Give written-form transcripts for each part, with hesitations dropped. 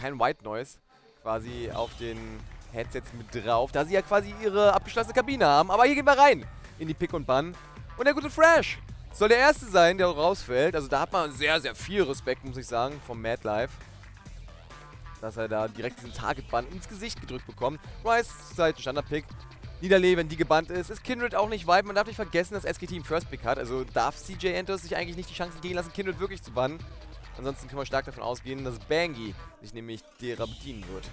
kein White Noise quasi auf den Headsets mit drauf, da sie ja quasi ihre abgeschlossene Kabine haben. Aber hier gehen wir rein in die Pick und Ban. Und der gute Thrash soll der Erste sein, der rausfällt. Also da hat man sehr, sehr viel Respekt, muss ich sagen, vom Mad Life. Dass er da direkt diesen Target-Ban ins Gesicht gedrückt bekommt. Rice ist halt ein Standard-Pick. Niederlee, wenn die gebannt ist Kindred auch nicht weit. Man darf nicht vergessen, dass SKT einen First-Pick hat. Also darf CJ Entos sich eigentlich nicht die Chance gehen lassen, Kindred wirklich zu bannen. Ansonsten können wir stark davon ausgehen, dass Bangi sich nämlich derer bedienen wird.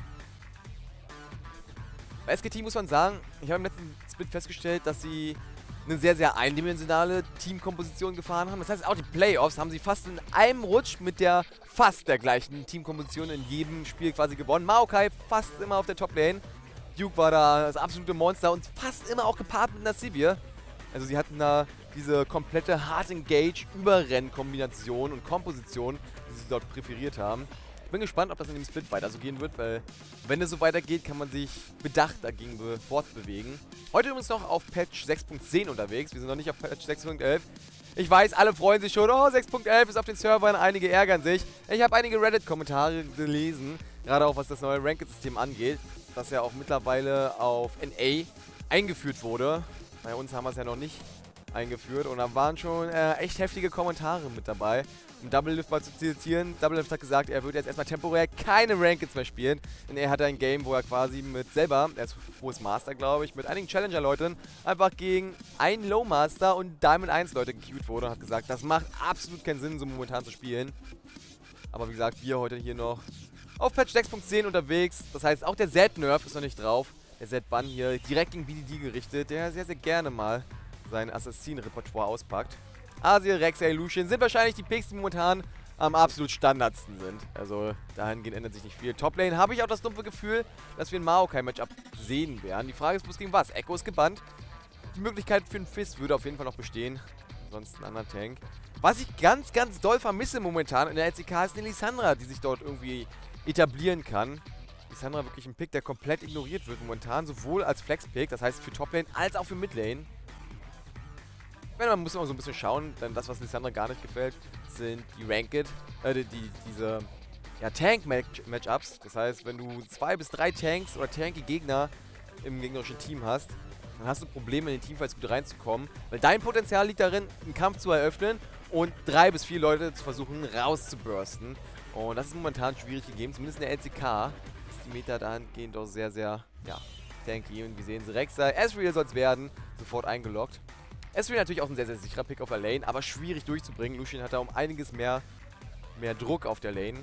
Bei SKT muss man sagen, ich habe im letzten Split festgestellt, dass sie eine sehr, sehr eindimensionale Teamkomposition gefahren haben. Das heißt, auch die Playoffs haben sie fast in einem Rutsch mit der fast der gleichen Teamkomposition in jedem Spiel quasi gewonnen. Maokai fast immer auf der Top-Lane. Duke war da das absolute Monster und fast immer auch gepaart mit einer Sivir. Also sie hatten da diese komplette Hard-Engage-Überrenn-Kombination und Komposition, die sie dort präferiert haben. Ich bin gespannt, ob das in dem Split weiter so gehen wird, weil wenn es so weitergeht, kann man sich bedacht dagegen fortbewegen. Heute übrigens noch auf Patch 6.10 unterwegs. Wir sind noch nicht auf Patch 6.11. Ich weiß, alle freuen sich schon. Oh, 6.11 ist auf den Servern. Einige ärgern sich. Ich habe einige Reddit-Kommentare gelesen, gerade auch was das neue Ranked-System angeht, das ja auch mittlerweile auf NA eingeführt wurde. Bei uns haben wir es ja noch nicht eingeführt und da waren schon echt heftige Kommentare mit dabei. Um Double Lift mal zu zitieren, Double Lift hat gesagt, er würde jetzt erstmal temporär keine Rankeds mehr spielen, denn er hatte ein Game, wo er quasi mit selber, er ist hohes Master, glaube ich, mit einigen Challenger-Leuten einfach gegen einen Low Master und Diamond 1 Leute gequeued wurde und hat gesagt, das macht absolut keinen Sinn, so momentan zu spielen. Aber wie gesagt, wir heute hier noch auf Patch 6.10 unterwegs, das heißt, auch der Z-Nerf ist noch nicht drauf. Der Z-Ban hier direkt gegen BDD gerichtet, der sehr, sehr gerne mal sein Assassinen-Repertoire auspackt. Azir, Rek'Sai, Lucian sind wahrscheinlich die Picks, die momentan am absolut standardsten sind. Also dahingehend ändert sich nicht viel. Toplane habe ich auch das dumpfe Gefühl, dass wir ein Maokai-Matchup sehen werden. Die Frage ist bloß gegen was. Echo ist gebannt. Die Möglichkeit für einen Fist würde auf jeden Fall noch bestehen. Ansonsten ein anderer Tank. Was ich ganz, ganz doll vermisse momentan in der LCK ist eine Lissandra, die sich dort irgendwie etablieren kann. Lissandra wirklich ein Pick, der komplett ignoriert wird momentan. Sowohl als Flex-Pick, das heißt für Toplane, als auch für Midlane. Man muss immer so ein bisschen schauen, denn das, was Lissandra gar nicht gefällt, sind die Ranked, diese Tank-Matchups. Das heißt, wenn du 2 bis 3 Tanks oder tanky Gegner im gegnerischen Team hast, dann hast du Probleme, in den Teamfights gut reinzukommen, weil dein Potenzial liegt darin, einen Kampf zu eröffnen und 3 bis 4 Leute zu versuchen rauszubursten. Und das ist momentan schwierig gegeben, zumindest in der LCK ist die Meta dahingehend doch sehr, sehr, tanky. Und wir sehen sie, Rek'Sai, Ezreal soll es werden, sofort eingeloggt. Ezreal natürlich auch ein sehr, sehr sicherer Pick auf der Lane, aber schwierig durchzubringen. Lucian hat da um einiges mehr Druck auf der Lane.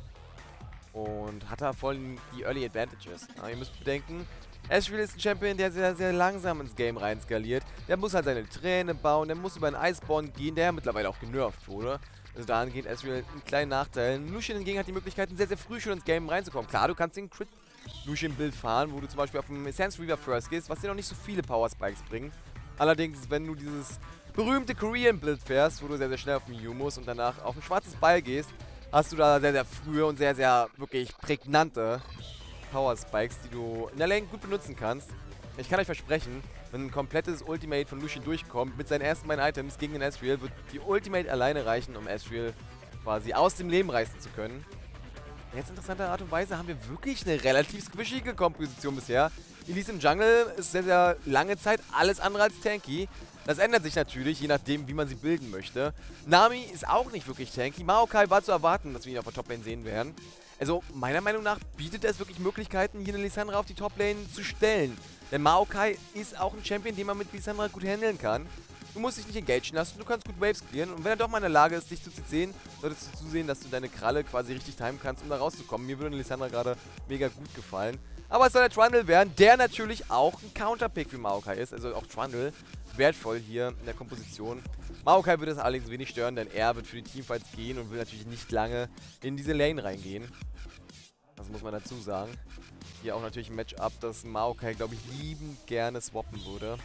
Und hat da voll die Early Advantages. Aber ihr müsst bedenken, Ezreal ist ein Champion, der sehr, sehr langsam ins Game rein skaliert. Der muss halt seine Träne bauen, der muss über einen Iceborne gehen, der mittlerweile auch genervt wurde. Also dahingehend Ezreal einen kleinen Nachteil. Lucian hingegen hat die Möglichkeiten, sehr, sehr früh schon ins Game reinzukommen. Klar, du kannst den Crit Lucian-Build fahren, wo du zum Beispiel auf dem Essence Reaver First gehst, was dir noch nicht so viele Power Spikes bringt. Allerdings, wenn du dieses berühmte Korean-Build fährst, wo du sehr, sehr schnell auf den Mew musst und danach auf ein schwarzes Ball gehst, hast du da sehr, sehr frühe und sehr, sehr wirklich prägnante Power Spikes, die du in der Lane gut benutzen kannst. Ich kann euch versprechen, wenn ein komplettes Ultimate von Lucian durchkommt, mit seinen ersten beiden Items gegen den Ezreal, wird die Ultimate alleine reichen, um Ezreal quasi aus dem Leben reißen zu können. Jetzt interessanter Art und Weise haben wir wirklich eine relativ squishige Komposition bisher. Elise im Jungle ist sehr, sehr lange Zeit alles andere als tanky. Das ändert sich natürlich, je nachdem, wie man sie bilden möchte. Nami ist auch nicht wirklich tanky. Maokai war zu erwarten, dass wir ihn auf der Toplane sehen werden. Also, meiner Meinung nach bietet es wirklich Möglichkeiten, hier eine Lissandra auf die Toplane zu stellen. Denn Maokai ist auch ein Champion, den man mit Lissandra gut handeln kann. Du musst dich nicht engagen lassen, du kannst gut Waves clearen. Und wenn er doch mal in der Lage ist, dich zu CCen, solltest du zusehen, dass du deine Kralle quasi richtig timen kannst, um da rauszukommen. Mir würde eine Lissandra gerade mega gut gefallen. Aber es soll der Trundle werden, der natürlich auch ein Counterpick für Maokai ist. Also auch Trundle wertvoll hier in der Komposition. Maokai würde es allerdings wenig stören, denn er wird für die Teamfights gehen und will natürlich nicht lange in diese Lane reingehen. Das muss man dazu sagen. Hier auch natürlich ein Matchup, das Maokai, glaube ich, liebend gerne swappen würde.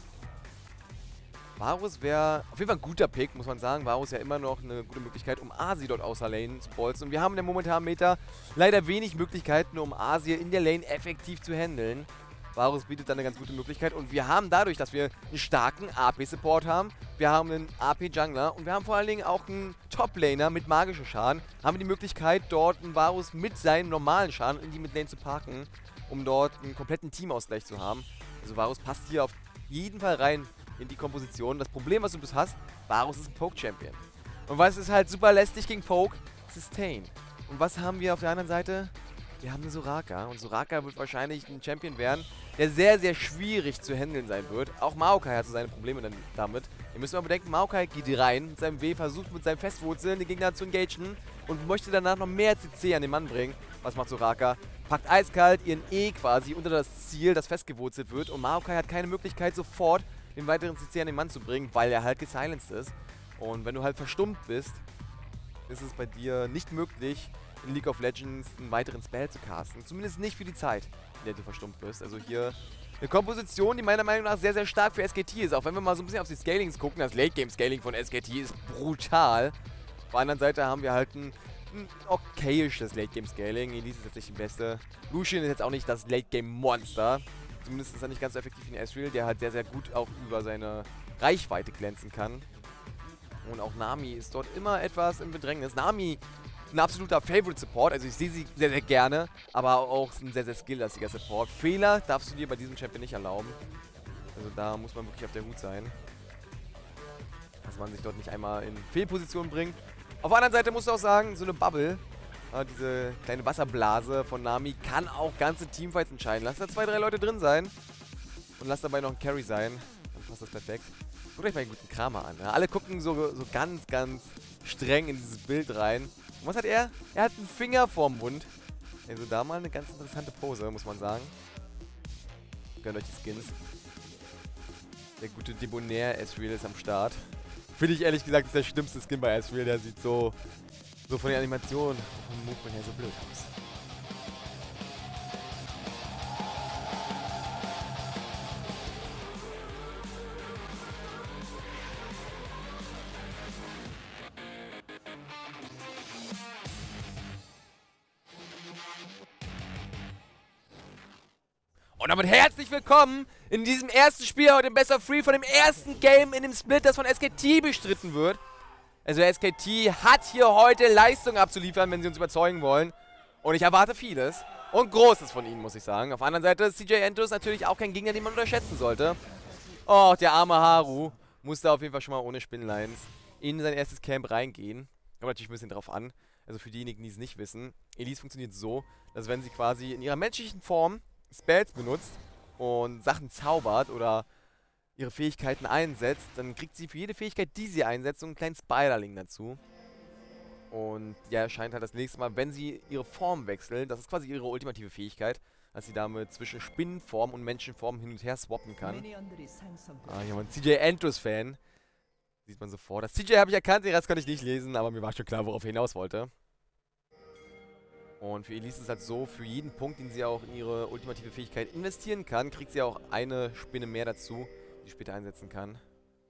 Varus wäre auf jeden Fall ein guter Pick, muss man sagen. Varus ja immer noch eine gute Möglichkeit, um Asi dort außer Lane zu bolzen. Und wir haben in der momentanen Meta leider wenig Möglichkeiten, um Asi in der Lane effektiv zu handeln. Varus bietet dann eine ganz gute Möglichkeit und wir haben dadurch, dass wir einen starken AP-Support haben, wir haben einen AP-Jungler und wir haben vor allen Dingen auch einen Top-Laner mit magischem Schaden, haben wir die Möglichkeit, dort einen Varus mit seinem normalen Schaden in die Midlane zu parken, um dort einen kompletten Teamausgleich zu haben. Also Varus passt hier auf jeden Fall rein in die Komposition. Das Problem, was du bis hast, Varus ist ein Poke-Champion. Und was ist halt super lästig gegen Poke? Sustain. Und was haben wir auf der anderen Seite? Wir haben eine Soraka und Soraka wird wahrscheinlich ein Champion werden, der sehr, sehr schwierig zu handeln sein wird. Auch Maokai hat so seine Probleme dann damit. Ihr müsst mal bedenken, Maokai geht rein mit seinem W, versucht mit seinem Festwurzeln den Gegner zu engagen und möchte danach noch mehr CC an den Mann bringen. Was macht Soraka? Packt eiskalt ihren E quasi unter das Ziel, das festgewurzelt wird und Maokai hat keine Möglichkeit sofort den weiteren CC an den Mann zu bringen, weil er halt gesilenced ist. Und wenn du halt verstummt bist, ist es bei dir nicht möglich, in League of Legends einen weiteren Spell zu casten. Zumindest nicht für die Zeit, in der du verstummt bist. Also hier eine Komposition, die meiner Meinung nach sehr, sehr stark für SKT ist. Auch wenn wir mal so ein bisschen auf die Scalings gucken, das Late-Game-Scaling von SKT ist brutal. Auf der anderen Seite haben wir halt ein okayisches Late-Game-Scaling. Elise ist jetzt nicht die beste. Lucian ist jetzt auch nicht das Late-Game-Monster. Zumindest ist er nicht ganz so effektiv wie ein Ezreal, der halt sehr, sehr gut auch über seine Reichweite glänzen kann. Und auch Nami ist dort immer etwas im Bedrängnis. Nami ein absoluter Favorite-Support, also ich sehe sie sehr, sehr gerne, aber auch ein sehr, sehr skilllastiger Support. Fehler darfst du dir bei diesem Champion nicht erlauben. Also da muss man wirklich auf der Hut sein, dass man sich dort nicht einmal in Fehlposition bringt. Auf der anderen Seite musst du auch sagen, so eine Bubble, diese kleine Wasserblase von Nami, kann auch ganze Teamfights entscheiden. Lass da 2, 3 Leute drin sein und lass dabei noch ein Carry sein. Dann passt das perfekt. Guckt euch mal den guten Kramer an. Ja? Alle gucken so ganz, ganz streng in dieses Bild rein. Und was hat er? Er hat einen Finger vorm Mund. Also da mal eine ganz interessante Pose, muss man sagen. Gönnt euch die Skins. Der gute Debonair Ezreal ist am Start. Finde ich ehrlich gesagt, ist der schlimmste Skin bei Ezreal. Der sieht so von der Animation, vom Movement her so blöd aus. Und damit herzlich willkommen in diesem ersten Spiel heute im Best of 3 von dem ersten Game in dem Split, das von SKT bestritten wird. Also SKT hat hier heute Leistung abzuliefern, wenn sie uns überzeugen wollen. Und ich erwarte vieles und Großes von ihnen, muss ich sagen. Auf der anderen Seite ist CJ Entus natürlich auch kein Gegner, den man unterschätzen sollte. Oh, der arme Haru musste auf jeden Fall schon mal ohne Spinnlines in sein erstes Camp reingehen. Kommt natürlich ein bisschen drauf an. Also für diejenigen, die es nicht wissen. Elise funktioniert so, dass wenn sie quasi in ihrer menschlichen Form Spells benutzt und Sachen zaubert oder ihre Fähigkeiten einsetzt, dann kriegt sie für jede Fähigkeit, die sie einsetzt, so einen kleinen Spiderling dazu. Und der erscheint halt das nächste Mal, wenn sie ihre Form wechselt. Das ist quasi ihre ultimative Fähigkeit, dass sie damit zwischen Spinnenform und Menschenform hin und her swappen kann. Ah, hier war ein CJ Entus-Fan. Sieht man sofort. Das CJ habe ich erkannt, den Rest konnte ich nicht lesen, aber mir war schon klar, worauf er hinaus wollte. Und für Elise ist es halt so, für jeden Punkt, den sie auch in ihre ultimative Fähigkeit investieren kann, kriegt sie auch eine Spinne mehr dazu, die sie später einsetzen kann.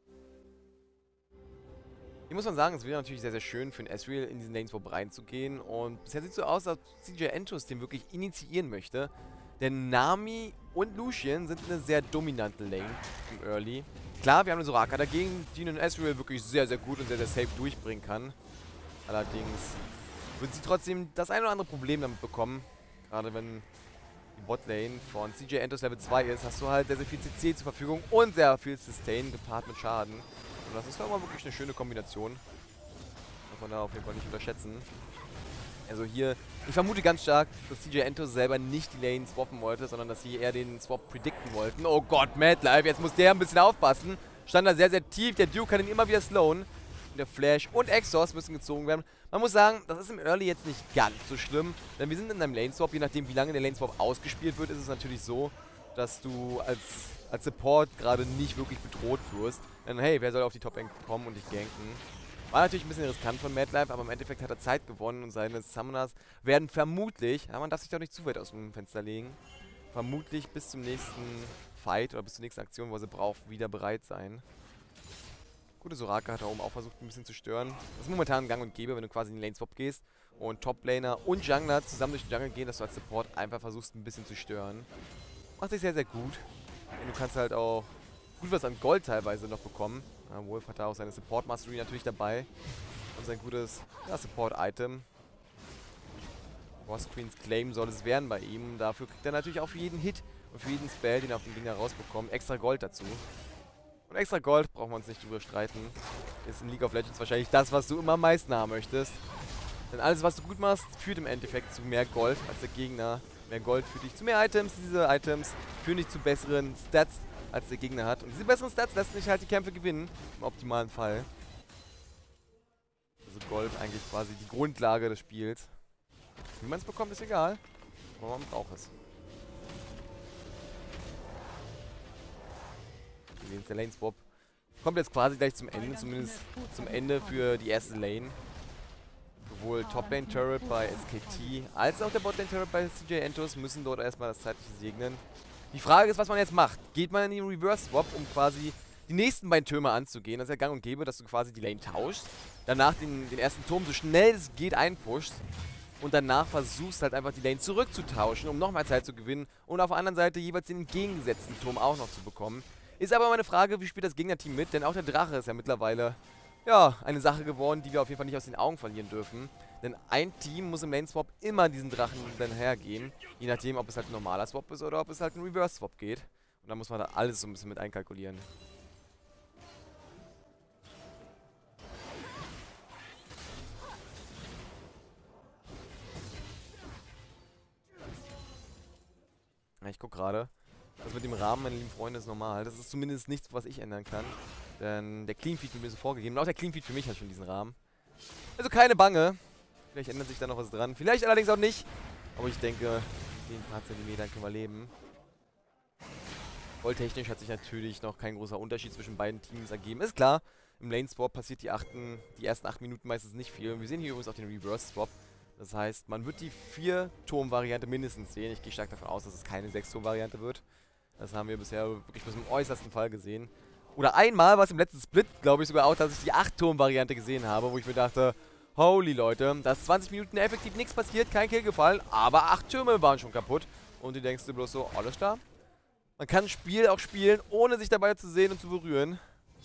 Hier muss man sagen, es wäre natürlich sehr, sehr schön für einen Ezreal in diesen Lanes reinzugehen. Und bisher sieht es so aus, als ob CJ Entus den wirklich initiieren möchte. Denn Nami und Lucian sind eine sehr dominante Lane im Early. Klar, wir haben eine Soraka dagegen, die einen Ezreal wirklich sehr, sehr gut und sehr, sehr safe durchbringen kann. Allerdings wird sie trotzdem das ein oder andere Problem damit bekommen. Gerade wenn die Botlane von CJ Entus Level 2 ist, hast du halt sehr, sehr viel CC zur Verfügung und sehr viel Sustain gepaart mit Schaden. Und das ist doch mal wirklich eine schöne Kombination. Darf man da auf jeden Fall nicht unterschätzen. Also hier, ich vermute ganz stark, dass CJ Entus selber nicht die Lane swappen wollte, sondern dass sie eher den Swap predikten wollten. Oh Gott, Madlife, jetzt muss der ein bisschen aufpassen. Stand da sehr, sehr tief, der Duke kann ihn immer wieder slowen. Der Flash und Exhaust müssen gezogen werden. Man muss sagen, das ist im Early jetzt nicht ganz so schlimm, denn wir sind in einem Lane-Swap. Je nachdem, wie lange der Lane-Swap ausgespielt wird, ist es natürlich so, dass du als Support gerade nicht wirklich bedroht wirst. Denn hey, wer soll auf die Top-Lane kommen und dich ganken? War natürlich ein bisschen riskant von Madlife, aber im Endeffekt hat er Zeit gewonnen und seine Summoners werden vermutlich, ja, man darf sich doch nicht zu weit aus dem Fenster legen, vermutlich bis zum nächsten Fight oder bis zur nächsten Aktion, wo er sie braucht, wieder bereit sein. Gute Soraka hat da oben auch versucht, ein bisschen zu stören. Das ist momentan gang und gäbe, wenn du quasi in den Lane-Swap gehst und Top-Laner und Jungler zusammen durch den Jungle gehen, dass du als Support einfach versuchst, ein bisschen zu stören. macht sich sehr, sehr gut. Und du kannst halt auch gut was an Gold teilweise noch bekommen. Ja, Wolf hat da auch seine Support Mastery natürlich dabei. Und sein gutes Support-Item. Boss Queen's Claim soll es werden bei ihm. Dafür kriegt er natürlich auch für jeden Hit und für jeden Spell, den er auf den Gegner rausbekommt, extra Gold dazu. Und extra Gold, brauchen wir uns nicht drüber streiten, ist in League of Legends wahrscheinlich das, was du immer am meisten haben möchtest. Denn alles, was du gut machst, führt im Endeffekt zu mehr Gold als der Gegner. Mehr Gold führt dich zu mehr Items. Diese Items führen dich zu besseren Stats, als der Gegner hat. Und diese besseren Stats lassen dich halt die Kämpfe gewinnen, im optimalen Fall. Also Gold eigentlich quasi die Grundlage des Spiels. Wie man es bekommt, ist egal. Aber man braucht es. Wir sehen es, der Lane Swap kommt jetzt quasi gleich zum Ende, zumindest zum Ende für die erste Lane. Sowohl Top-Lane Turret bei SKT als auch der Bot-Lane-Turret bei CJ Entus müssen dort erstmal das Zeitliche segnen. Die Frage ist, was man jetzt macht. Geht man in den Reverse-Swap, um quasi die nächsten beiden Türme anzugehen? Das ist ja gang und gäbe, dass du quasi die Lane tauschst, danach den ersten Turm so schnell es geht einpushst und danach versuchst halt einfach die Lane zurückzutauschen, um nochmal Zeit zu gewinnen und auf der anderen Seite jeweils den entgegengesetzten Turm auch noch zu bekommen. Ist aber meine Frage, wie spielt das Gegnerteam mit? Denn auch der Drache ist ja mittlerweile, ja, eine Sache geworden, die wir auf jeden Fall nicht aus den Augen verlieren dürfen. Denn ein Team muss im Lane-Swap immer diesen Drachen dann hergehen. Je nachdem, ob es halt ein normaler Swap ist oder ob es halt ein Reverse-Swap geht. Und da muss man da alles so ein bisschen mit einkalkulieren. Ja, ich guck gerade. Das mit dem Rahmen, meine lieben Freunde, ist normal. Das ist zumindest nichts, was ich ändern kann. Denn der Clean-Feed wird mir so vorgegeben. Und auch der Clean-Feed für mich hat schon diesen Rahmen. Also keine Bange. Vielleicht ändert sich da noch was dran. Vielleicht allerdings auch nicht. Aber ich denke, den paar Zentimetern können wir leben. Volltechnisch hat sich natürlich noch kein großer Unterschied zwischen beiden Teams ergeben. Ist klar, im Lane-Swap passiert die ersten 8 Minuten meistens nicht viel. Und wir sehen hier übrigens auch den Reverse-Swap. Das heißt, man wird die 4-Turm-Variante mindestens sehen. Ich gehe stark davon aus, dass es keine 6-Turm-Variante wird. Das haben wir bisher wirklich bis zum äußersten Fall gesehen. Oder einmal war es im letzten Split, glaube ich, sogar auch, dass ich die 8-Turm-Variante gesehen habe, wo ich mir dachte, holy Leute, da ist 20 Minuten effektiv nichts passiert, kein Kill gefallen, aber 8 Türme waren schon kaputt. Und du denkst dir bloß so, alles klar. Man kann ein Spiel auch spielen, ohne sich dabei zu sehen und zu berühren.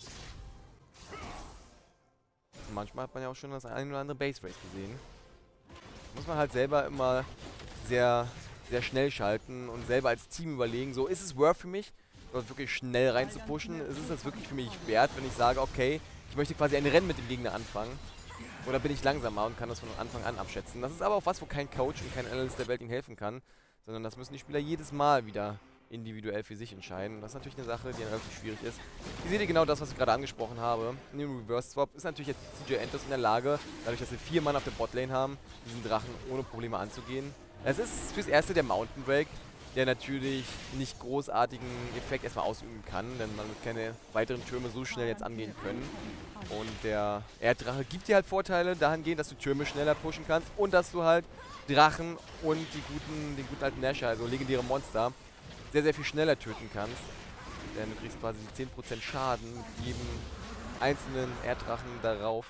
Und manchmal hat man ja auch schon das ein oder andere Base Race gesehen. Muss man halt selber immer sehr schnell schalten und selber als Team überlegen, so, ist es worth für mich, dort wirklich schnell rein zu pushen? Ist es das wirklich für mich wert, wenn ich sage, okay, ich möchte quasi ein Rennen mit dem Gegner anfangen? Oder bin ich langsamer und kann das von Anfang an abschätzen? Das ist aber auch was, wo kein Coach und kein Analyst der Welt ihnen helfen kann, sondern das müssen die Spieler jedes Mal wieder individuell für sich entscheiden. Und das ist natürlich eine Sache, die relativ schwierig ist. Hier seht ihr genau das, was ich gerade angesprochen habe. In dem Reverse Swap ist natürlich jetzt CJ Entus in der Lage, dadurch, dass wir 4 Mann auf der Botlane haben, diesen Drachen ohne Probleme anzugehen. Es ist fürs Erste der Mountain Break, der natürlich nicht großartigen Effekt erstmal ausüben kann, denn man wird keine weiteren Türme so schnell jetzt angehen können. Und der Erddrache gibt dir halt Vorteile dahingehend, dass du Türme schneller pushen kannst und dass du halt Drachen und den guten alten Nasher, also legendäre Monster, sehr viel schneller töten kannst. Denn du kriegst quasi 10% Schaden mit jedem einzelnen Erddrachen darauf,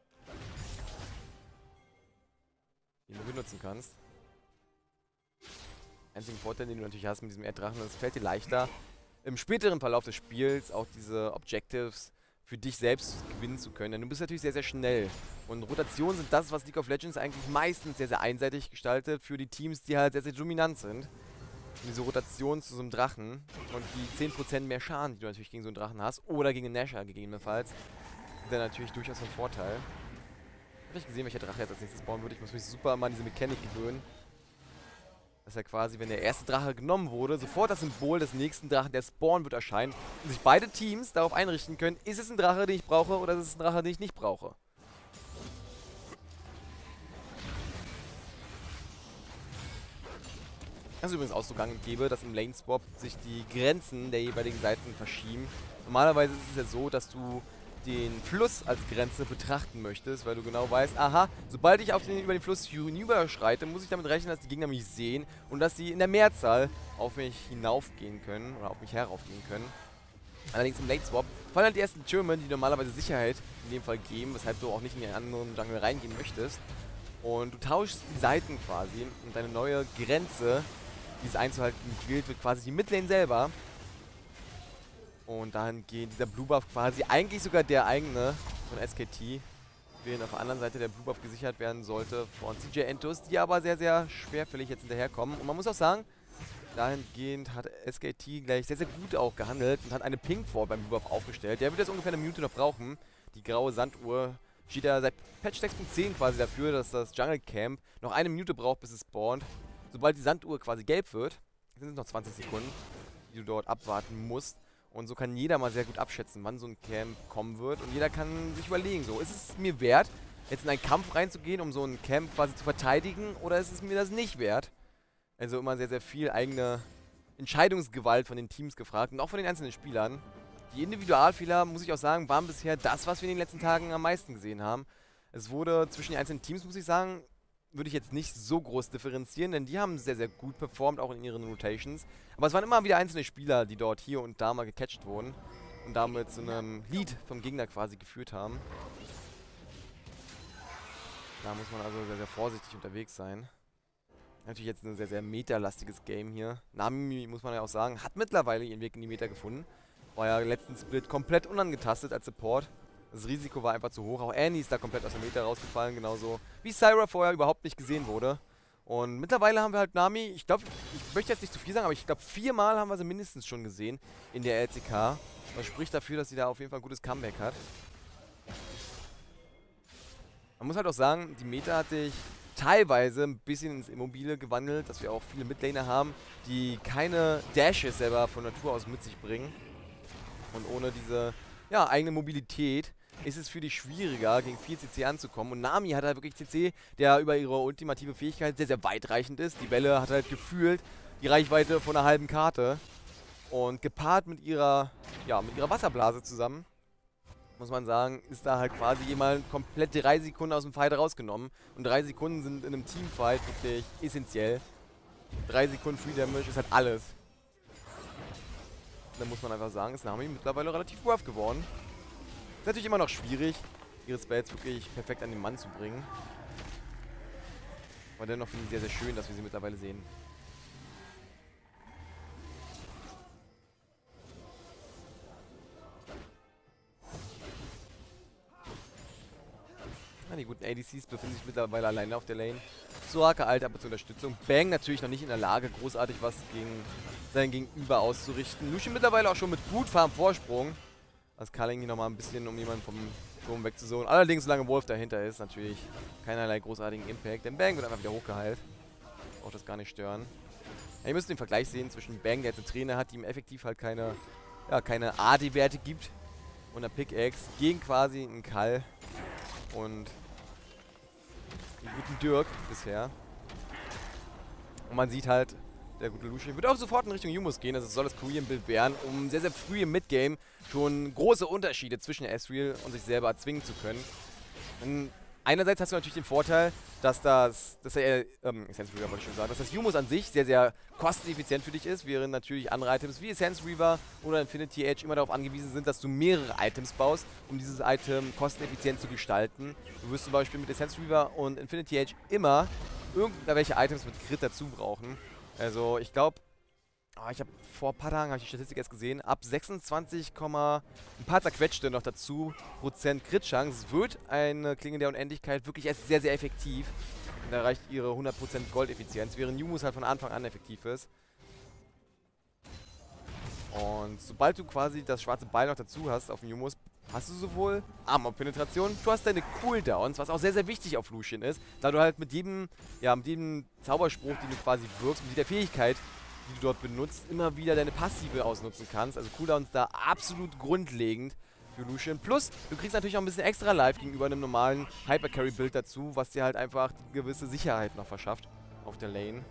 den du benutzen kannst. Einzigen Vorteil, den du natürlich hast mit diesem Erddrachen, es fällt dir leichter, im späteren Verlauf des Spiels auch diese Objectives für dich selbst gewinnen zu können. Denn du bist natürlich sehr schnell. Und Rotationen sind das, was League of Legends eigentlich meistens sehr einseitig gestaltet für die Teams, die halt sehr dominant sind. Und diese Rotation zu so einem Drachen und die 10% mehr Schaden, die du natürlich gegen so einen Drachen hast, oder gegen einen Nasher gegebenenfalls, sind dann natürlich durchaus ein Vorteil. Habe ich gesehen, welcher Drache jetzt als nächstes spawnen würde. Ich muss mich super mal an diese Mechanik gewöhnen. Dass ja quasi, wenn der erste Drache genommen wurde, sofort das Symbol des nächsten Drachen, der spawnen wird, erscheinen. Und sich beide Teams darauf einrichten können, ist es ein Drache, den ich brauche, oder ist es ein Drache, den ich nicht brauche. Das ist übrigens auch so gang und gäbe, dass im Lane-Swap sich die Grenzen der jeweiligen Seiten verschieben. Normalerweise ist es ja so, dass du den Fluss als Grenze betrachten möchtest, weil du genau weißt, aha, sobald ich über den Fluss hinüberschreite, muss ich damit rechnen, dass die Gegner mich sehen und dass sie in der Mehrzahl auf mich hinaufgehen können oder auf mich heraufgehen können. Allerdings im Late-Swap fallen halt die ersten Türme, die normalerweise Sicherheit in dem Fall geben, weshalb du auch nicht in den anderen Jungle reingehen möchtest. Und du tauschst die Seiten quasi und deine neue Grenze dieses einzuhalten gilt, wird quasi die Midlane selber. Und dahingehend dieser Blue Buff quasi eigentlich sogar der eigene von SKT, während auf der anderen Seite der Blue Buff gesichert werden sollte von CJ Entus, die aber sehr, sehr schwerfällig jetzt hinterherkommen. Und man muss auch sagen, dahingehend hat SKT gleich sehr, sehr gut auch gehandelt und hat eine Pink Ward beim Blue Buff aufgestellt. Der wird jetzt ungefähr eine Minute noch brauchen. Die graue Sanduhr steht ja seit Patch 6.10 quasi dafür, dass das Jungle Camp noch eine Minute braucht, bis es spawnt. Sobald die Sanduhr quasi gelb wird, sind es noch 20 Sekunden, die du dort abwarten musst. Und so kann jeder mal sehr gut abschätzen, wann so ein Camp kommen wird. Und jeder kann sich überlegen, so, ist es mir wert, jetzt in einen Kampf reinzugehen, um so ein Camp quasi zu verteidigen, oder ist es mir das nicht wert? Also immer sehr, sehr viel eigene Entscheidungsgewalt von den Teams gefragt und auch von den einzelnen Spielern. Die Individualfehler, muss ich auch sagen, waren bisher das, was wir in den letzten Tagen am meisten gesehen haben. Es wurde zwischen den einzelnen Teams, muss ich sagen, würde ich jetzt nicht so groß differenzieren, denn die haben sehr, sehr gut performt, auch in ihren Rotations. Aber es waren immer wieder einzelne Spieler, die dort hier und da mal gecatcht wurden und damit zu einem Lead vom Gegner quasi geführt haben. Da muss man also sehr, sehr vorsichtig unterwegs sein. Natürlich jetzt ein sehr, sehr meta-lastiges Game hier. Nami, muss man ja auch sagen, hat mittlerweile ihren Weg in die Meta gefunden. War ja letzten Split komplett unangetastet als Support. Das Risiko war einfach zu hoch. Auch Annie ist da komplett aus der Meta rausgefallen, genauso wie Syra vorher überhaupt nicht gesehen wurde. Und mittlerweile haben wir halt Nami, ich glaube, ich möchte jetzt nicht zu viel sagen, aber ich glaube 4-mal haben wir sie mindestens schon gesehen in der LCK. Das spricht dafür, dass sie da auf jeden Fall ein gutes Comeback hat. Man muss halt auch sagen, die Meta hat sich teilweise ein bisschen ins Immobile gewandelt, dass wir auch viele Midlaner haben, die keine Dashes selber von Natur aus mit sich bringen. Und ohne diese eigene Mobilität ist es für dich schwieriger, gegen 4 CC anzukommen. Und Nami hat halt wirklich CC, der über ihre ultimative Fähigkeit sehr, sehr weitreichend ist. Die Welle hat halt gefühlt die Reichweite von einer halben Karte. Und gepaart mit ihrer Wasserblase zusammen, muss man sagen, ist da halt quasi jemand komplett 3 Sekunden aus dem Fight rausgenommen. Und 3 Sekunden sind in einem Teamfight wirklich essentiell. 3 Sekunden Free Damage ist halt alles. Da muss man einfach sagen, ist Nami mittlerweile relativ rough geworden. Ist natürlich immer noch schwierig, ihre Spells wirklich perfekt an den Mann zu bringen. Aber dennoch finde ich sehr, sehr schön, dass wir sie mittlerweile sehen. Ja, die guten ADCs befinden sich mittlerweile alleine auf der Lane. Soraka eilt aber zur Unterstützung. Bang natürlich noch nicht in der Lage, großartig was gegen sein Gegenüber auszurichten. Lucian mittlerweile auch schon mit gut Farm-Vorsprung. Das Culling hier nochmal ein bisschen, um jemanden vom Turm wegzusohlen. Allerdings, solange Wolf dahinter ist, natürlich keinerlei großartigen Impact. Denn Bang wird einfach wieder hochgeheilt. Braucht das gar nicht stören. Ja, ihr müsst den Vergleich sehen zwischen Bang, der jetzt eine Träne hat, die ihm effektiv halt keine AD-Werte gibt. Und der Pickaxe gegen quasi einen Kall. Und einen guten Dirk bisher. Und man sieht halt, der gute Lucian wird auch sofort in Richtung Yumus gehen. Also es soll das Korean-Bild werden, um sehr, sehr früh im Midgame schon große Unterschiede zwischen Ezreal und sich selber erzwingen zu können. Und einerseits hast du natürlich den Vorteil, dass das Essence Reaver wollte ich schon sagen, dass das Yumus an sich sehr, sehr kosteneffizient für dich ist, während natürlich andere Items wie Essence Reaver oder Infinity Edge immer darauf angewiesen sind, dass du mehrere Items baust, um dieses Item kosteneffizient zu gestalten. Du wirst zum Beispiel mit Essence Reaver und Infinity Edge immer irgendwelche Items mit Crit dazu brauchen. Also ich glaube, ich habe vor ein paar Tagen, habe ich die Statistik erst gesehen, ab 26, ein paar zerquetschte noch dazu Prozent Crit-Chance wird eine Klinge der Unendlichkeit wirklich erst sehr, sehr effektiv. Und erreicht ihre 100% Gold-Effizienz, während Yumus halt von Anfang an effektiv ist. Und sobald du quasi das schwarze Beil noch dazu hast auf dem Yumus, hast du sowohl Armor-Penetration, du hast deine Cooldowns, was auch sehr, sehr wichtig auf Lucian ist, da du halt mit jedem Zauberspruch, den du quasi wirkst, mit jeder Fähigkeit, die du dort benutzt, immer wieder deine Passive ausnutzen kannst. Also Cooldowns da absolut grundlegend für Lucian. Plus, du kriegst natürlich auch ein bisschen extra Life gegenüber einem normalen Hyper-Carry-Bild dazu, was dir halt einfach die gewisse Sicherheit noch verschafft auf der Lane.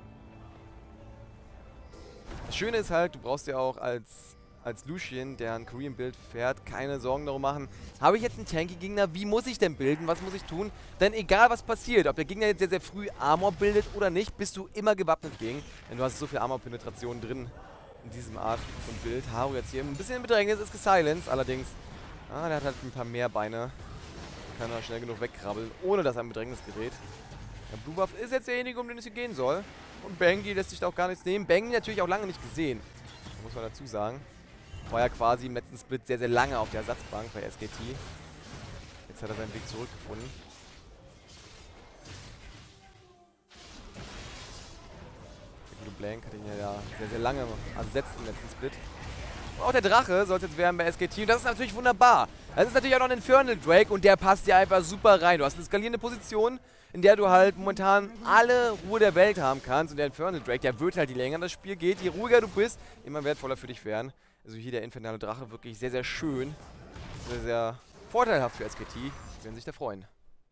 Das Schöne ist halt, du brauchst ja auch als Lucian, der ein Korean-Bild fährt, keine Sorgen darum machen, habe ich jetzt einen Tanky-Gegner, wie muss ich denn bilden, was muss ich tun? Denn egal was passiert, ob der Gegner jetzt sehr, sehr früh Armor bildet oder nicht, bist du immer gewappnet gegen. Denn du hast so viel Armor-Penetration drin in diesem Art von Bild. Haru jetzt hier ein bisschen in Bedrängnis, ist gesilenced, allerdings, der hat halt ein paar mehr Beine. Kann er schnell genug wegkrabbeln, ohne dass er in Bedrängnis gerät. Der Blue Buff ist jetzt derjenige, um den es hier gehen soll. Und Bengi lässt sich da auch gar nichts nehmen. Bengi natürlich auch lange nicht gesehen. Muss man dazu sagen. War ja quasi im letzten Split sehr, sehr lange auf der Ersatzbank bei SKT. Jetzt hat er seinen Weg zurückgefunden. Der gute Blank hat ihn ja sehr, sehr lange ersetzt im letzten Split. Und auch der Drache soll es jetzt werden bei SKT. Und das ist natürlich wunderbar. Das ist natürlich auch noch ein Infernal Drake und der passt dir einfach super rein. Du hast eine skalierende Position, in der du halt momentan alle Ruhe der Welt haben kannst. Und der Infernal Drake, der wird halt, je länger das Spiel geht, je ruhiger du bist, immer wertvoller für dich werden. Also hier der Infernale Drache wirklich sehr, sehr schön. Sehr, sehr vorteilhaft für SKT. Sie werden sich da freuen.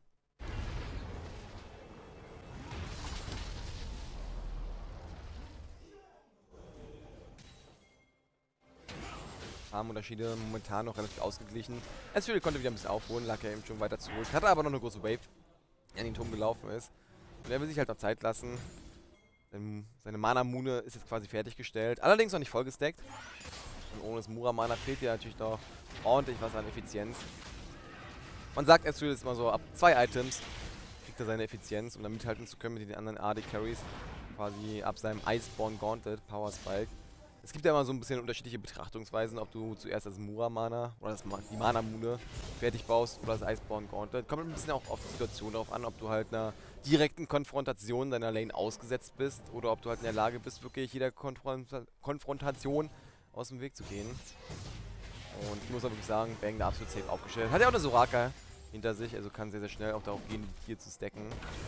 Unterschiede momentan noch relativ ausgeglichen. Ezreal konnte wieder ein bisschen aufholen, lag ja eben schon weiter zurück. Hatte aber noch eine große Wave, die an den Turm gelaufen ist. Und er will sich halt noch Zeit lassen. Seine Mana-Mune ist jetzt quasi fertiggestellt. Allerdings noch nicht voll gestackt. Und ohne das Muramana fehlt dir natürlich noch ordentlich was an Effizienz. Man sagt, Ezreal ist immer so, ab 2 Items kriegt er seine Effizienz, um da mithalten zu können mit den anderen AD-Carries. Quasi ab seinem Iceborne Gauntlet, Power Spike. Es gibt ja immer so ein bisschen unterschiedliche Betrachtungsweisen, ob du zuerst das Muramana oder die Mana-Mune fertig baust oder das Iceborne Gauntlet. Kommt ein bisschen auch auf die Situation darauf an, ob du halt einer direkten Konfrontation deiner Lane ausgesetzt bist oder ob du halt in der Lage bist, wirklich jeder Konfrontation aus dem Weg zu gehen. Und ich muss auch wirklich sagen, Bang da absolut safe aufgestellt. Hat ja auch eine Soraka hinter sich, also kann sehr, sehr schnell auch darauf gehen, die Tier zu stacken.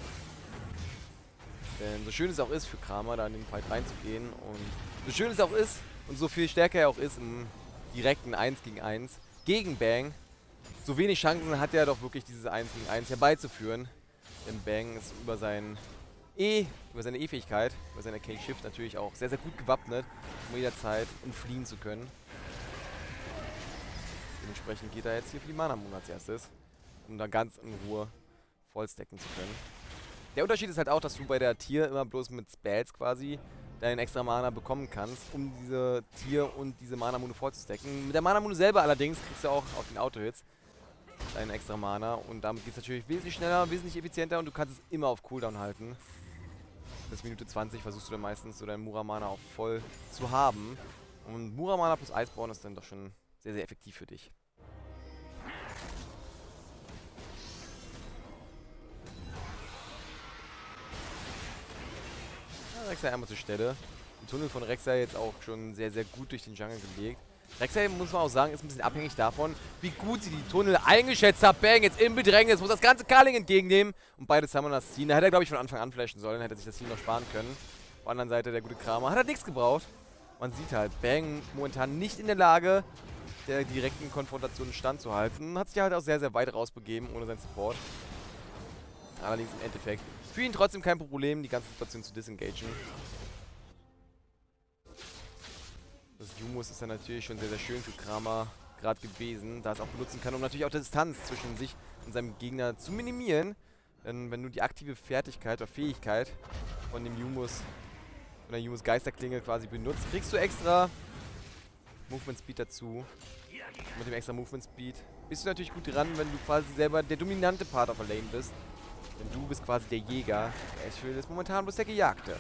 Denn so schön es auch ist für Kramer, da in den Fight reinzugehen und so schön es auch ist und so viel stärker er auch ist im direkten 1 gegen 1 gegen Bang, so wenig Chancen hat er doch wirklich dieses 1 gegen 1 herbeizuführen. Denn Bang ist über seine E-Fähigkeit, über seine K-Shift natürlich auch sehr, sehr gut gewappnet, um jederzeit entfliehen zu können. Dementsprechend geht er jetzt hier für die Mana-Mune als erstes, um da ganz in Ruhe vollstacken zu können. Der Unterschied ist halt auch, dass du bei der Tier immer bloß mit Spells quasi deinen extra Mana bekommen kannst, um diese Tier und diese Mana-Mune vollzustacken. Mit der Mana-Mune selber allerdings kriegst du auch auf den Auto-Hits deinen extra Mana und damit geht es natürlich wesentlich schneller, wesentlich effizienter und du kannst es immer auf Cooldown halten. Bis Minute 20 versuchst du dann meistens so deinen Muramana auch voll zu haben. Und Muramana plus Iceborne ist dann doch schon sehr, sehr effektiv für dich. Rek'Sai einmal zur Stelle. Den Tunnel von Rek'Sai jetzt auch schon sehr, sehr gut durch den Jungle gelegt. Rek'Sai, muss man auch sagen, ist ein bisschen abhängig davon, wie gut sie die Tunnel eingeschätzt hat. Bang, jetzt im Bedrängnis, muss das ganze Karling entgegennehmen und beide Summoners ziehen. Da hätte er, glaube ich, von Anfang an flashen sollen, hätte sich das Team noch sparen können. Auf der anderen Seite der gute Kramer hat halt nichts gebraucht. Man sieht halt, Bang momentan nicht in der Lage, der direkten Konfrontation standzuhalten. Hat sich halt auch sehr, sehr weit rausbegeben, ohne seinen Support. Allerdings im Endeffekt für ihn trotzdem kein Problem, die ganze Situation zu disengagen. Das Yumus ist dann natürlich schon sehr, sehr schön für Kramer gerade gewesen, da es auch benutzen kann, um natürlich auch die Distanz zwischen sich und seinem Gegner zu minimieren. Denn wenn du die aktive Fertigkeit oder Fähigkeit von dem Yumus, von der Yumus Geisterklinge quasi benutzt, kriegst du extra Movement Speed dazu. Mit dem extra Movement Speed bist du natürlich gut dran, wenn du quasi selber der dominante Part auf der Lane bist. Denn du bist quasi der Jäger. Der Ezreal ist momentan bloß der Gejagte.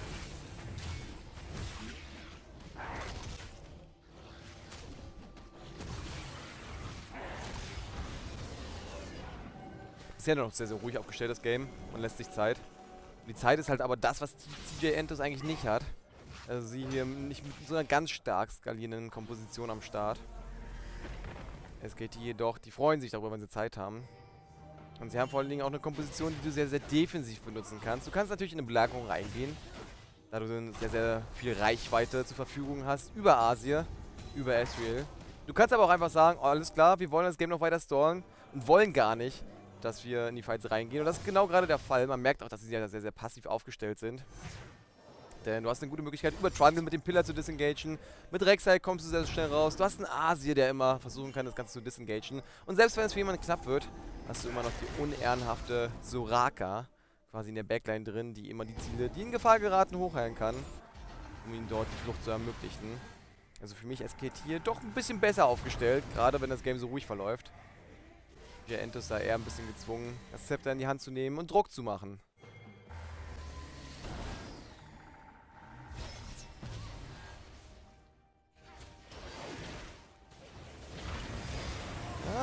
Bisher noch sehr, sehr ruhig aufgestellt, das Game. Man lässt sich Zeit. Und die Zeit ist halt aber das, was CJ Entus eigentlich nicht hat. Also sie hier nicht mit so einer ganz stark skalierenden Komposition am Start. SKT jedoch, die freuen sich darüber, wenn sie Zeit haben. Und sie haben vor allen Dingen auch eine Komposition, die du sehr, sehr defensiv benutzen kannst. Du kannst natürlich in eine Belagerung reingehen, da du sehr, sehr viel Reichweite zur Verfügung hast über Asia, über Ezreal. Du kannst aber auch einfach sagen, oh, alles klar, wir wollen das Game noch weiter stallen und wollen gar nicht, dass wir in die Fights reingehen. Und das ist genau gerade der Fall. Man merkt auch, dass sie sehr, sehr passiv aufgestellt sind. Denn du hast eine gute Möglichkeit, über Trundle mit dem Pillar zu disengagen. Mit Rek'Sai kommst du sehr, sehr schnell raus. Du hast einen Asia, der immer versuchen kann, das Ganze zu disengagen. Und selbst wenn es für jemanden knapp wird, hast du immer noch die unehrenhafte Soraka quasi in der Backline drin, die immer die Ziele, die in Gefahr geraten, hochheilen kann, um ihnen dort die Flucht zu ermöglichen. Also für mich SKT hier doch ein bisschen besser aufgestellt, gerade wenn das Game so ruhig verläuft. Der Entus da eher ein bisschen gezwungen, das Zepter in die Hand zu nehmen und Druck zu machen.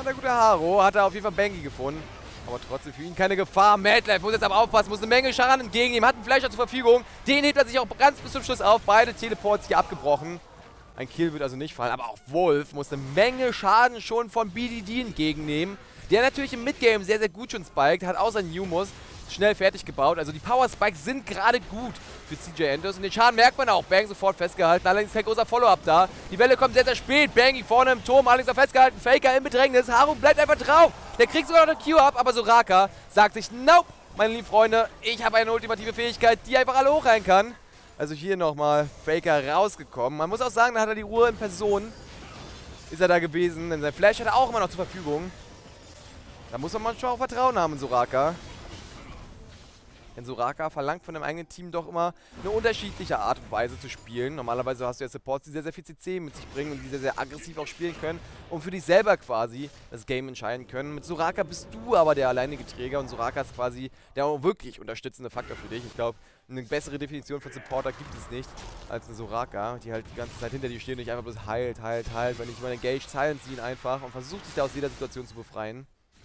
der gute Haro hat er auf jeden Fall Bangi gefunden. Aber trotzdem für ihn keine Gefahr. Madlife muss jetzt aber aufpassen, muss eine Menge Schaden entgegennehmen, hat einen Flasher zur Verfügung. Den hebt er sich auch ganz bis zum Schluss auf. Beide Teleports hier abgebrochen. Ein Kill wird also nicht fallen, aber auch Wolf muss eine Menge Schaden schon von BDD entgegennehmen. Der natürlich im Midgame sehr, sehr gut schon spiked, hat auch seinen Numus schnell fertig gebaut. Also die Power Spikes sind gerade gut für CJ Entos und den Schaden merkt man auch. Bang sofort festgehalten, allerdings kein großer Follow-up da. Die Welle kommt sehr, sehr spät. Bangi vorne im Turm, allerdings auch festgehalten. Faker im Bedrängnis. Haru bleibt einfach drauf. Der kriegt sogar noch eine Q ab, aber Soraka sagt sich, nope, meine lieben Freunde, ich habe eine ultimative Fähigkeit, die einfach alle hochrein kann. Also hier nochmal Faker rausgekommen. Man muss auch sagen, da hat er die Ruhe in Person. Ist er da gewesen, denn sein Flash hat er auch immer noch zur Verfügung. Da muss man manchmal auch Vertrauen haben in Soraka. Denn Soraka verlangt von dem eigenen Team doch immer eine unterschiedliche Art und Weise zu spielen. Normalerweise hast du ja Supports, die sehr, sehr viel CC mit sich bringen und die sehr, sehr aggressiv auch spielen können und für dich selber quasi das Game entscheiden können. Mit Soraka bist du aber der alleinige Träger und Soraka ist quasi der auch wirklich unterstützende Faktor für dich. Ich glaube, eine bessere Definition von Supporter gibt es nicht als eine Soraka, die halt die ganze Zeit hinter dir steht und dich einfach bloß heilt. Wenn ich mal engage, silence ihn einfach und versucht dich da aus jeder Situation zu befreien.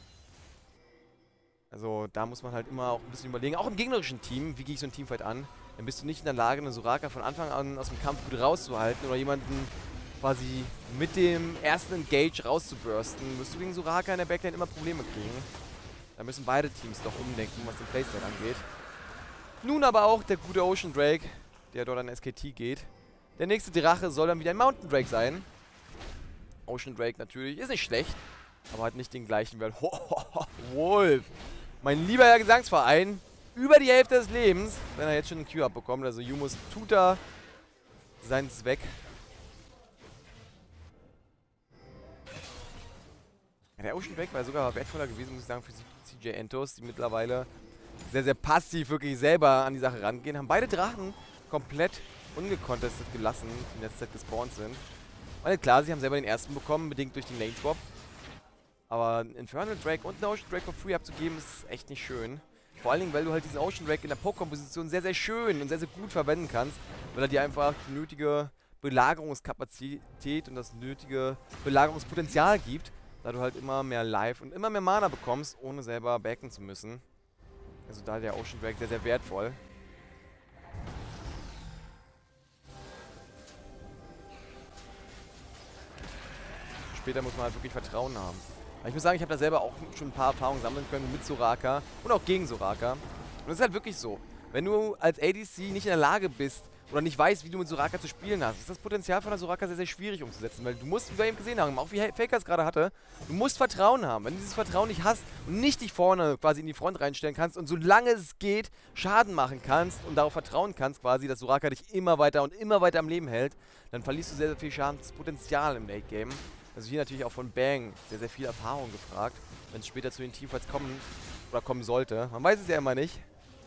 Also da muss man halt immer auch ein bisschen überlegen, auch im gegnerischen Team, wie gehe ich so ein Teamfight an? Dann bist du nicht in der Lage, eine Soraka von Anfang an aus dem Kampf gut rauszuhalten oder jemanden quasi mit dem ersten Engage rauszubursten, wirst du gegen Soraka in der Backlane immer Probleme kriegen. Da müssen beide Teams doch umdenken, was den Playstyle angeht. Nun aber auch der gute Ocean Drake, der dort an SKT geht. Der nächste Drache soll dann wieder ein Mountain Drake sein. Ocean Drake natürlich ist nicht schlecht, aber hat nicht den gleichen Wert. Wolf! Mein lieber Herr Gesangsverein, über die Hälfte des Lebens, wenn er jetzt schon einen Q abbekommt. Also Yumus tut da seinen Zweck. Ja, der Ocean Drake war sogar wertvoller gewesen, muss ich sagen, für CJ Entos, die mittlerweile sehr, sehr passiv wirklich selber an die Sache rangehen. Haben beide Drachen komplett ungecontestet gelassen, die in letzter Zeit gespawnt sind. Weil klar, sie haben selber den ersten bekommen, bedingt durch den Lane Swap. Aber einen Infernal Drake und einen Ocean Drake for free abzugeben, ist echt nicht schön. Vor allen Dingen, weil du halt diesen Ocean Drake in der Poke-Komposition sehr, sehr schön und sehr, sehr gut verwenden kannst. Weil er dir einfach die nötige Belagerungskapazität und das nötige Belagerungspotenzial gibt. Da du halt immer mehr Life und immer mehr Mana bekommst, ohne selber backen zu müssen. Also da der Ocean Drake sehr, sehr wertvoll. Später muss man halt wirklich Vertrauen haben. Aber ich muss sagen, ich habe da selber auch schon ein paar Erfahrungen sammeln können mit Soraka und auch gegen Soraka. Und es ist halt wirklich so, wenn du als ADC nicht in der Lage bist oder nicht weißt, wie du mit Soraka zu spielen hast, ist das Potenzial von der Soraka sehr, sehr schwierig umzusetzen. Weil du musst, wie wir eben gesehen haben, auch wie Faker es gerade hatte, du musst Vertrauen haben. Wenn du dieses Vertrauen nicht hast und nicht dich vorne quasi in die Front reinstellen kannst und solange es geht, Schaden machen kannst und darauf vertrauen kannst quasi, dass Soraka dich immer weiter am Leben hält, dann verlierst du sehr, sehr viel Schadenspotenzial im Late-Game. Also hier natürlich auch von Bang sehr, sehr viel Erfahrung gefragt, wenn es später zu den Teamfights kommen sollte. Man weiß es ja immer nicht.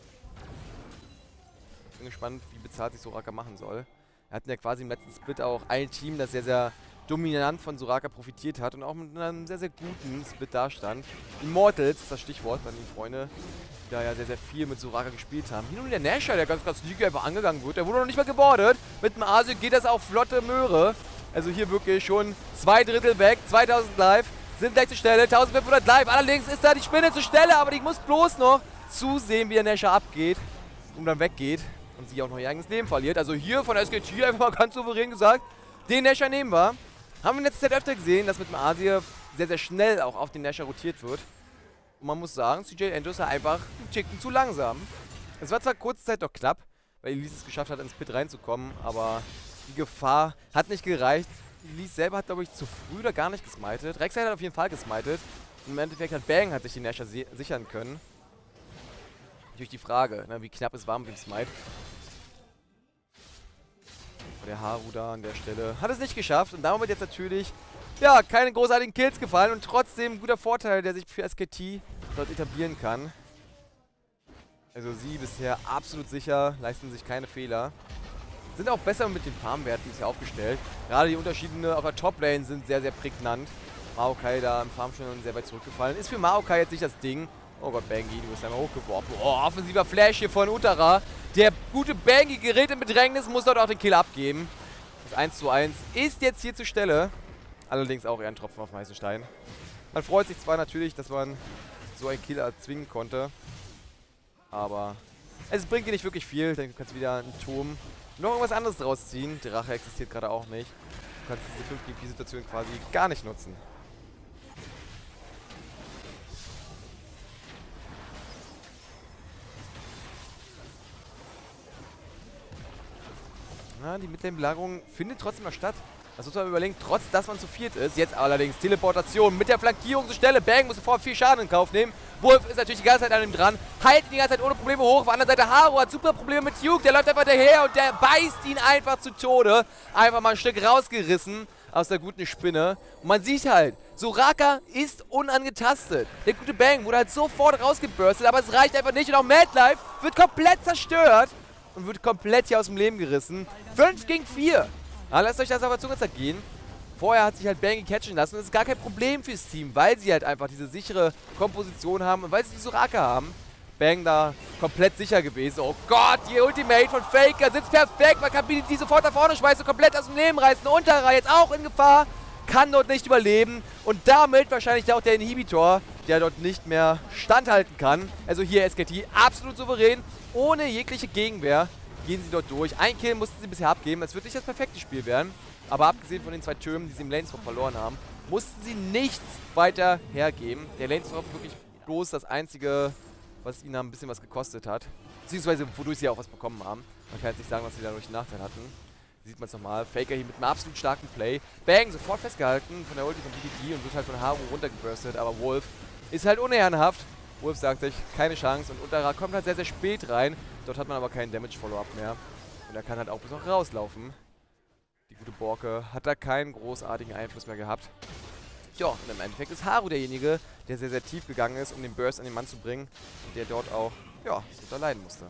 Ich bin gespannt, wie bezahlt sich Soraka machen soll. Er hatten ja quasi im letzten Split auch ein Team, das sehr, sehr dominant von Soraka profitiert hat und auch mit einem sehr, sehr guten Split dastand. Immortals ist das Stichwort bei den Freunden, die da ja sehr, sehr viel mit Soraka gespielt haben. Hier nun der Nasher, der ganz, ganz sneaky einfach angegangen wird. Der wurde noch nicht mal gebordet. Mit dem Asio geht das auch flotte Möhre. Also hier wirklich schon 2 Drittel weg, 2000 live, sind gleich zur Stelle, 1500 live. Allerdings ist da die Spinne zur Stelle, aber die muss bloß noch zusehen, wie der Nasher abgeht und dann weggeht und sie auch noch ihr eigenes Leben verliert. Also hier von SKT einfach mal ganz souverän gesagt, den Nasher nehmen wir. Haben wir in letzter Zeit öfter gesehen, dass mit dem Asir sehr, sehr schnell auch auf den Nasher rotiert wird. Und man muss sagen, CJ Entos ist einfach einen Ticken zu langsam. Es war zwar kurze Zeit noch knapp, weil Elise es geschafft hat, ins Pit reinzukommen, aber die Gefahr hat nicht gereicht. Elise selber hat, glaube ich, zu früh oder gar nicht gesmited. Rek'Sai hat auf jeden Fall gesmited. Und im Endeffekt hat Bang sich den Nasher sichern können. Natürlich die Frage, ne, wie knapp es war mit dem Smite. Der Haru da an der Stelle hat es nicht geschafft. Und damit jetzt natürlich, ja, keine großartigen Kills gefallen. Und trotzdem ein guter Vorteil, der sich für SKT dort etablieren kann. Also sie bisher absolut sicher, leisten sich keine Fehler. Sind auch besser mit den Farmwerten bisher aufgestellt. Gerade die Unterschiede auf der Top-Lane sind sehr, sehr prägnant. Maokai da im Farm schon sehr weit zurückgefallen. Ist für Maokai jetzt nicht das Ding. Oh Gott, Bangi, du bist einmal hochgeworfen. Oh, offensiver Flash hier von Uttara. Der gute Bangi gerät in Bedrängnis, muss dort auch den Kill abgeben. Das 1:1 ist jetzt hier zur Stelle. Allerdings auch eher ein Tropfen auf den heißen Stein. Man freut sich zwar natürlich, dass man so einen Kill erzwingen konnte, aber es bringt dir nicht wirklich viel. Dann kannst du wieder einen Turm noch irgendwas anderes draus ziehen. Die Rache existiert gerade auch nicht. Du kannst diese 5 gegen 4 Situation quasi gar nicht nutzen. Ja, die Midlane-Belagerung findet trotzdem noch statt. Das muss man überlegen, trotz dass man zu viert ist. Jetzt allerdings Teleportation mit der Flankierung zur Stelle. Bang muss sofort viel Schaden in Kauf nehmen. Wolf ist natürlich die ganze Zeit an ihm dran. Heilt ihn die ganze Zeit ohne Probleme hoch. Auf der anderen Seite Haru hat super Probleme mit Duke. Der läuft einfach daher und der beißt ihn einfach zu Tode. Einfach mal ein Stück rausgerissen aus der guten Spinne. Und man sieht halt, Soraka ist unangetastet. Der gute Bang wurde halt sofort rausgeburstet, aber es reicht einfach nicht. Und auch Madlife wird komplett zerstört und wird komplett hier aus dem Leben gerissen. 5 gegen 4. Ja, lasst euch das auf der Zunge zergehen. Vorher hat sich halt Bang catchen lassen. Das ist gar kein Problem fürs Team, weil sie halt einfach diese sichere Komposition haben und weil sie die Soraka haben. Bang da komplett sicher gewesen. Oh Gott, die Ultimate von Faker sitzt perfekt. Man kann die sofort da vorne schmeißen, komplett aus dem Leben reißen. Unterer jetzt auch in Gefahr. Kann dort nicht überleben. Und damit wahrscheinlich auch der Inhibitor, der dort nicht mehr standhalten kann. Also hier SKT absolut souverän. Ohne jegliche Gegenwehr gehen sie dort durch. Ein Kill mussten sie bisher abgeben. Es wird nicht das perfekte Spiel werden. Aber abgesehen von den 2 Türmen, die sie im Laneswap verloren haben, mussten sie nichts weiter hergeben. Der Laneswap wirklich bloß das Einzige, was ihnen ein bisschen was gekostet hat. Beziehungsweise wodurch sie auch was bekommen haben. Man kann jetzt nicht sagen, dass sie dadurch einen Nachteil hatten. Hier sieht man es nochmal. Faker hier mit einem absolut starken Play. Bang, sofort festgehalten von der Ulti von BDD und wird halt von Haru runtergeburstet. Aber Wolf ist halt unehrenhaft. Wolf sagt sich, keine Chance. Und Unterra kommt halt sehr, sehr spät rein. Dort hat man aber keinen Damage-Follow-up mehr. Und er kann halt auch bis noch rauslaufen. Die gute Borke hat da keinen großartigen Einfluss mehr gehabt. Ja, und im Endeffekt ist Haru derjenige, der sehr, sehr tief gegangen ist, um den Burst an den Mann zu bringen. Und der dort auch, ja, drunter leiden musste.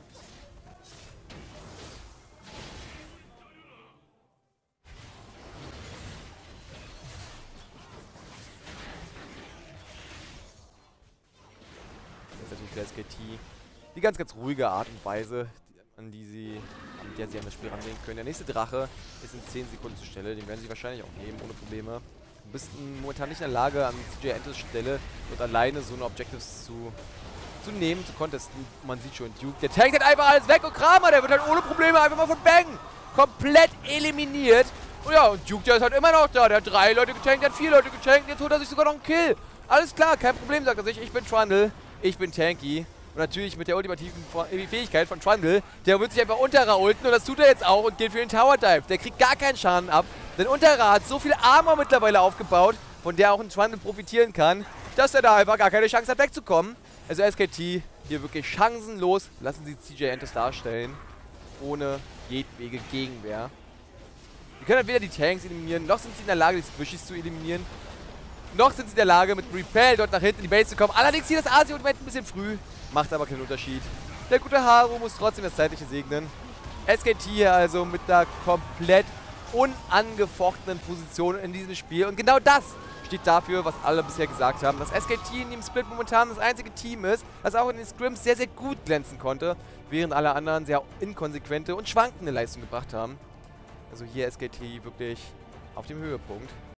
Jetzt natürlich für SKT die ganz, ganz ruhige Art und Weise, an der sie an das Spiel rangehen können. Der nächste Drache ist in 10 Sekunden zur Stelle. Den werden sie wahrscheinlich auch nehmen, ohne Probleme. Du bist momentan nicht in der Lage, an CJ Entos Stelle und alleine so eine Objectives zu nehmen, zu contesten. Man sieht schon, Duke, der tankt halt einfach alles weg und Kramer, der wird halt ohne Probleme einfach mal von Bang komplett eliminiert. Und ja, und Duke, der ist halt immer noch da. Der hat 3 Leute getankt, der hat 4 Leute getankt, jetzt holt er sich sogar noch einen Kill. Alles klar, kein Problem, sagt er sich. Ich bin Trundle, ich bin tanky. Und natürlich mit der ultimativen Fähigkeit von Trundle, der wird sich einfach Unterra ulten und das tut er jetzt auch und geht für den Tower Dive. Der kriegt gar keinen Schaden ab, denn Unterra hat so viel Armor mittlerweile aufgebaut, von der auch ein Trundle profitieren kann, dass er da einfach gar keine Chance hat wegzukommen. Also SKT hier wirklich chancenlos, lassen sie CJ Entos darstellen, ohne jedwege Gegenwehr. Wir können entweder die Tanks eliminieren, noch sind sie in der Lage, die Squishies zu eliminieren, noch sind sie in der Lage, mit Repel dort nach hinten in die Base zu kommen. Allerdings hier das Asi-Ultimate ein bisschen früh. Macht aber keinen Unterschied. Der gute Haru muss trotzdem das Zeitliche segnen. SKT hier also mit einer komplett unangefochtenen Position in diesem Spiel. Und genau das steht dafür, was alle bisher gesagt haben. Dass SKT in dem Split momentan das einzige Team ist, das auch in den Scrims sehr, sehr gut glänzen konnte. Während alle anderen sehr inkonsequente und schwankende Leistung gebracht haben. Also hier SKT wirklich auf dem Höhepunkt.